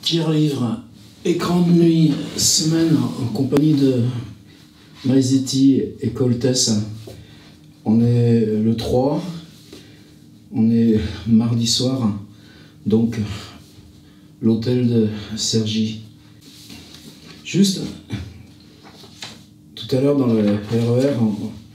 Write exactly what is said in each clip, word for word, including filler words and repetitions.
Pierre Livre, écran de nuit, semaine en compagnie de Maizetti et Coltès. On est le trois, on est mardi soir, donc l'hôtel de Cergy. Juste, tout à l'heure dans le R E R,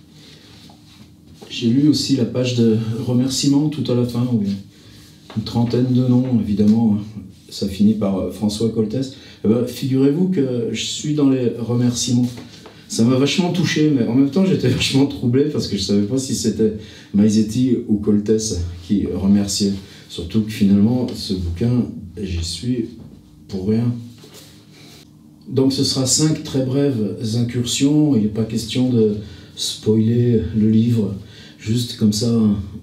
j'ai lu aussi la page de remerciements tout à la fin, où il y a une trentaine de noms, évidemment, ça finit par François Coltès. Eh ben, figurez-vous que je suis dans les remerciements. Ça m'a vachement touché, mais en même temps j'étais vachement troublé parce que je savais pas si c'était Maizetti ou Coltès qui remerciait. Surtout que finalement, ce bouquin, j'y suis pour rien. Donc ce sera cinq très brèves incursions, il n'est pas question de spoiler le livre, juste comme ça,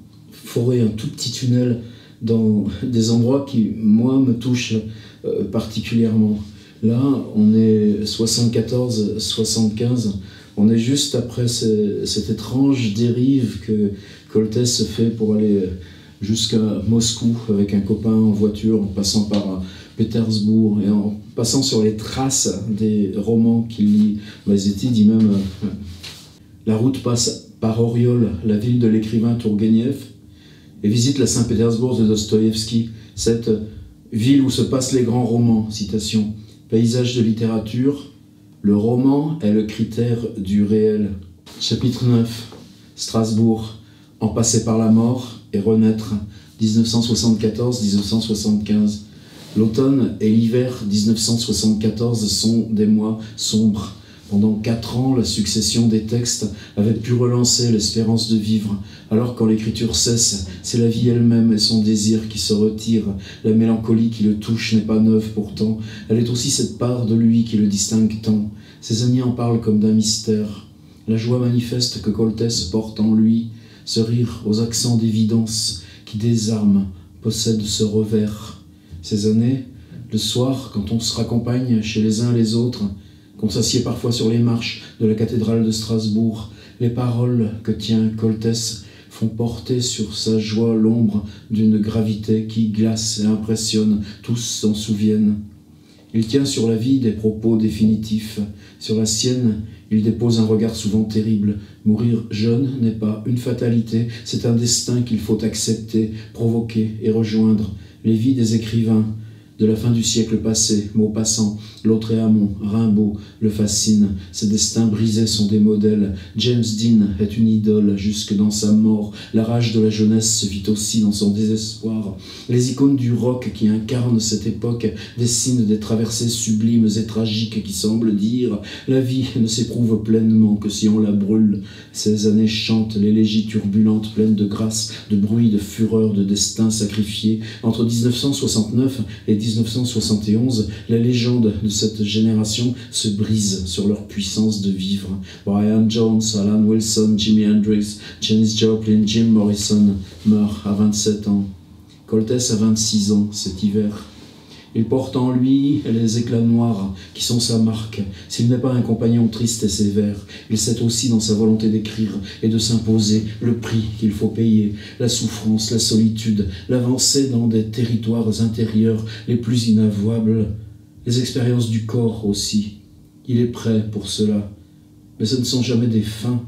forer un tout petit tunnel dans des endroits qui, moi, me touchent euh, particulièrement. Là, on est soixante-quatorze soixante-quinze, on est juste après ces, cette étrange dérive que Coltès fait pour aller jusqu'à Moscou avec un copain en voiture, en passant par Pétersbourg et en passant sur les traces des romans qu'il lit. Maizetti dit même euh, la route passe par Oriol, la ville de l'écrivain Tourgueniev, et visite la Saint-Pétersbourg de Dostoïevski, cette ville où se passent les grands romans. Citation. Paysage de littérature, le roman est le critère du réel. Chapitre neuf. Strasbourg, en passer par la mort et renaître, dix-neuf cent soixante-quatorze à dix-neuf cent soixante-quinze. L'automne et l'hiver dix-neuf cent soixante-quatorze sont des mois sombres. Pendant quatre ans, la succession des textes avait pu relancer l'espérance de vivre. Alors quand l'écriture cesse, c'est la vie elle-même et son désir qui se retirent. La mélancolie qui le touche n'est pas neuve pourtant. Elle est aussi cette part de lui qui le distingue tant. Ses amis en parlent comme d'un mystère. La joie manifeste que Coltès porte en lui, ce rire aux accents d'évidence qui désarme, possède ce revers. Ces années, le soir, quand on se raccompagne chez les uns les autres, qu'on s'assied parfois sur les marches de la cathédrale de Strasbourg, les paroles que tient Coltès font porter sur sa joie l'ombre d'une gravité qui glace et impressionne, tous s'en souviennent. Il tient sur la vie des propos définitifs, sur la sienne, il dépose un regard souvent terrible. Mourir jeune n'est pas une fatalité, c'est un destin qu'il faut accepter, provoquer et rejoindre. Les vies des écrivains de la fin du siècle passé, Maupassant, Lautréamont, Rimbaud le fascinent. Ses destins brisés sont des modèles. James Dean est une idole jusque dans sa mort. La rage de la jeunesse se vit aussi dans son désespoir. Les icônes du rock qui incarnent cette époque dessinent des traversées sublimes et tragiques qui semblent dire « La vie ne s'éprouve pleinement que si on la brûle ». Ces années chantent l'élégie turbulente, pleine de grâce, de bruit, de fureur, de destin sacrifié. Entre dix-neuf cent soixante-neuf et dix-neuf cent soixante et onze, la légende de cette génération se brise sur leur puissance de vivre. Brian Jones, Alan Wilson, Jimi Hendrix, Janis Joplin, Jim Morrison meurent à vingt-sept ans. Coltès a vingt-six ans cet hiver. Il porte en lui les éclats noirs qui sont sa marque. S'il n'est pas un compagnon triste et sévère, il sait aussi dans sa volonté d'écrire et de s'imposer le prix qu'il faut payer, la souffrance, la solitude, l'avancée dans des territoires intérieurs les plus inavouables, les expériences du corps aussi. Il est prêt pour cela, mais ce ne sont jamais des fins.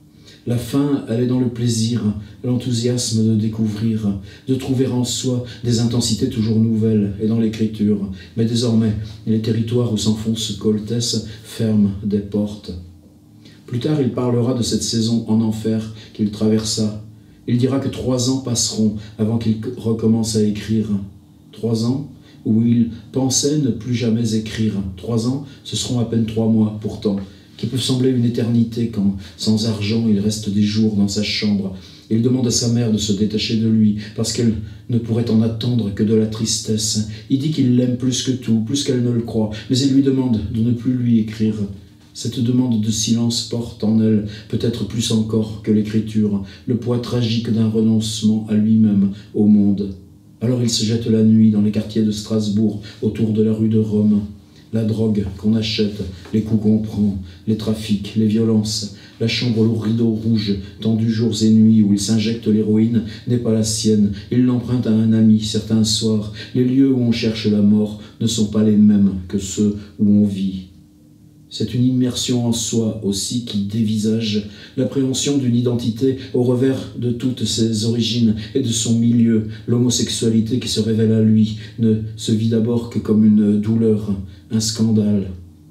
La fin, elle est dans le plaisir, l'enthousiasme de découvrir, de trouver en soi des intensités toujours nouvelles, et dans l'écriture. Mais désormais, les territoires où s'enfonce Coltès ferment des portes. Plus tard, il parlera de cette saison en enfer qu'il traversa. Il dira que trois ans passeront avant qu'il recommence à écrire. Trois ans où il pensait ne plus jamais écrire. Trois ans, ce seront à peine trois mois pourtant, qui peut sembler une éternité quand, sans argent, il reste des jours dans sa chambre. Il demande à sa mère de se détacher de lui, parce qu'elle ne pourrait en attendre que de la tristesse. Il dit qu'il l'aime plus que tout, plus qu'elle ne le croit, mais il lui demande de ne plus lui écrire. Cette demande de silence porte en elle, peut-être plus encore que l'écriture, le poids tragique d'un renoncement à lui-même, au monde. Alors il se jette la nuit dans les quartiers de Strasbourg, autour de la rue de Rome. la drogue qu'on achète, les coups qu'on prend, les trafics, les violences. La chambre aux rideaux rouges, tendue jours et nuits, où il s'injecte l'héroïne, n'est pas la sienne. Il l'emprunte à un ami, certains soirs. Les lieux où on cherche la mort ne sont pas les mêmes que ceux où on vit. C'est une immersion en soi aussi qui dévisage l'appréhension d'une identité au revers de toutes ses origines et de son milieu. L'homosexualité qui se révèle à lui ne se vit d'abord que comme une douleur, un scandale.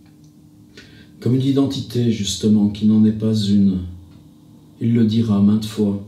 Comme une identité, justement, qui n'en est pas une. Il le dira maintes fois.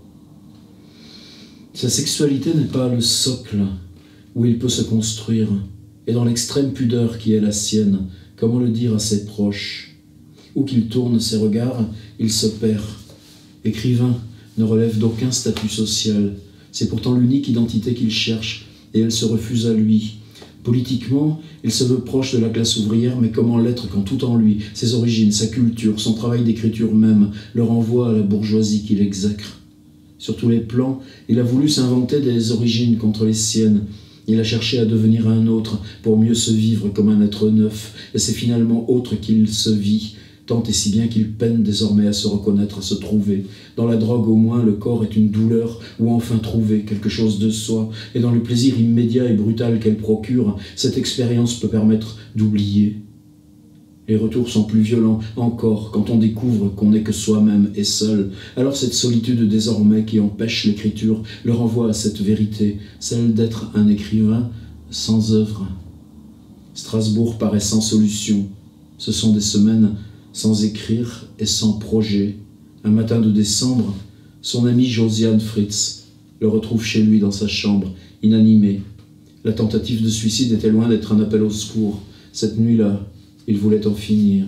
Sa sexualité n'est pas le socle où il peut se construire, et dans l'extrême pudeur qui est la sienne, comment le dire à ses proches? Où qu'il tourne ses regards, il se perd. Écrivain ne relève d'aucun statut social. C'est pourtant l'unique identité qu'il cherche, et elle se refuse à lui. Politiquement, il se veut proche de la classe ouvrière, mais comment l'être quand tout en lui, ses origines, sa culture, son travail d'écriture même, le renvoie à la bourgeoisie qu'il exècre? Sur tous les plans, il a voulu s'inventer des origines contre les siennes. Il a cherché à devenir un autre pour mieux se vivre comme un être neuf, et c'est finalement autre qu'il se vit, tant et si bien qu'il peine désormais à se reconnaître, à se trouver. Dans la drogue au moins, le corps est une douleur, ou enfin trouver quelque chose de soi, et dans le plaisir immédiat et brutal qu'elle procure, cette expérience peut permettre d'oublier. Les retours sont plus violents encore quand on découvre qu'on n'est que soi-même et seul. Alors cette solitude désormais qui empêche l'écriture le renvoie à cette vérité, celle d'être un écrivain sans œuvre. Strasbourg paraît sans solution. Ce sont des semaines sans écrire et sans projet. Un matin de décembre, son ami Josiane Fritz le retrouve chez lui dans sa chambre, inanimé. La tentative de suicide était loin d'être un appel au secours. Cette nuit-là, il voulait en finir.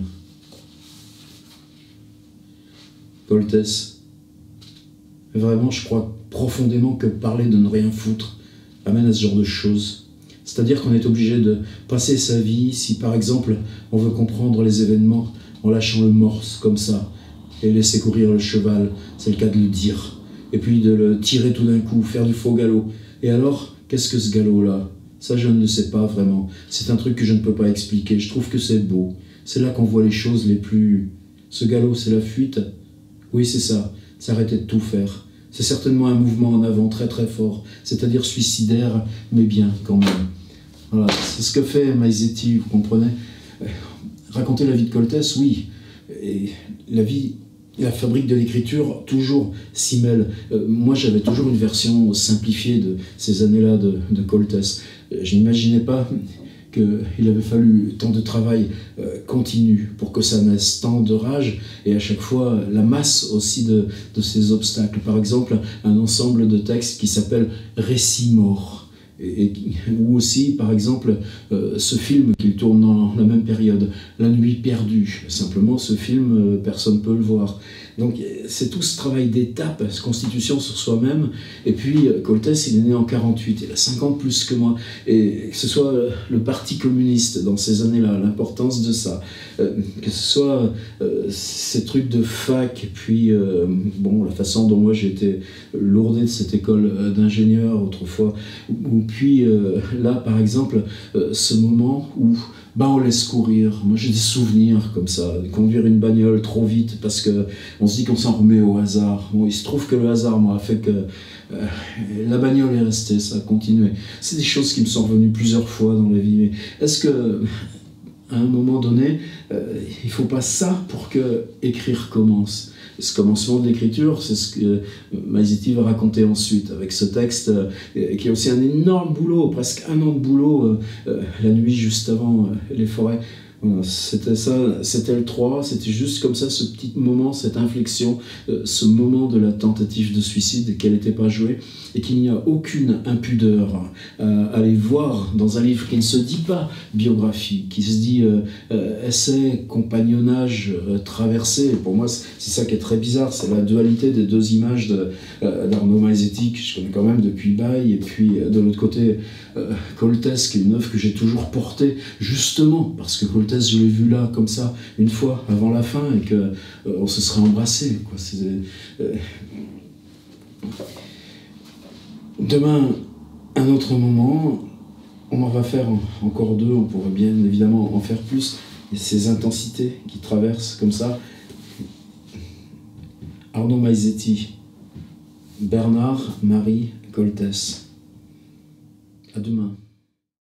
Coltès. Vraiment, je crois profondément que parler de ne rien foutre amène à ce genre de choses. C'est-à-dire qu'on est obligé de passer sa vie, si par exemple on veut comprendre les événements en lâchant le morse comme ça, et laisser courir le cheval, c'est le cas de le dire, et puis de le tirer tout d'un coup, faire du faux galop. Et alors, qu'est-ce que ce galop-là ? Ça, je ne le sais pas vraiment. C'est un truc que je ne peux pas expliquer. Je trouve que c'est beau. C'est là qu'on voit les choses les plus... Ce galop, c'est la fuite. Oui, c'est ça. C'est arrêter de tout faire. C'est certainement un mouvement en avant très très fort. C'est-à-dire suicidaire, mais bien quand même. Voilà. C'est ce que fait Maizetti, vous comprenez ? Raconter la vie de Coltès, oui. Et la vie... La fabrique de l'écriture, toujours s'y mêle. Euh, moi, j'avais toujours une version simplifiée de ces années-là de, de Coltès. Euh, je n'imaginais pas qu'il avait fallu tant de travail euh, continu pour que ça naisse, tant de rage, et à chaque fois la masse aussi de, de ces obstacles. Par exemple, un ensemble de textes qui s'appelle « Récits morts ». Et, ou aussi, par exemple, euh, ce film qu'il tourne dans la même période, La Nuit perdue. Simplement, ce film, euh, personne ne peut le voir. Donc, c'est tout ce travail d'étape, cette constitution sur soi-même. Et puis, Coltès, il est né en quarante-huit, il a cinquante plus que moi. Et que ce soit le Parti communiste dans ces années-là, l'importance de ça, euh, que ce soit euh, ces trucs de fac, et puis, euh, bon, la façon dont moi j'ai été lourdé de cette école d'ingénieur autrefois, ou puis euh, là, par exemple, euh, ce moment où bah, on laisse courir. Moi, j'ai des souvenirs comme ça, de conduire une bagnole trop vite parce qu'on se dit qu'on s'en remet au hasard. Bon, il se trouve que le hasard m'a fait que euh, la bagnole est restée, ça a continué. C'est des choses qui me sont revenues plusieurs fois dans la vie. Mais est-ce que, à un moment donné, euh, il ne faut pas ça pour que écrire commence ? Ce commencement de l'écriture, c'est ce que Maizetti va raconter ensuite, avec ce texte euh, qui est aussi un énorme boulot, presque un an de boulot, euh, euh, la nuit juste avant euh, les forêts. Voilà, c'était ça, c'était le trois, c'était juste comme ça, ce petit moment, cette inflexion, euh, ce moment de la tentative de suicide, qu'elle n'était pas jouée, et qu'il n'y a aucune impudeur à aller voir dans un livre qui ne se dit pas biographie, qui se dit euh, euh, essai, compagnonnage, euh, traversée. Pour moi, c'est ça qui est très bizarre, c'est la dualité des deux images de, euh, d'Arnaud Maizetti, que je connais quand même depuis Bail, et puis euh, de l'autre côté, euh, Coltès, qui est une œuvre que j'ai toujours portée, justement, parce que Coltès, je l'ai vu là, comme ça, une fois, avant la fin, et qu'on euh, se serait embrassé, quoi. C'est, euh, Demain, un autre moment, on en va faire encore deux, on pourrait bien évidemment en faire plus. Et ces intensités qui traversent comme ça. Arnaud Maizetti, Bernard Marie Coltès. À demain.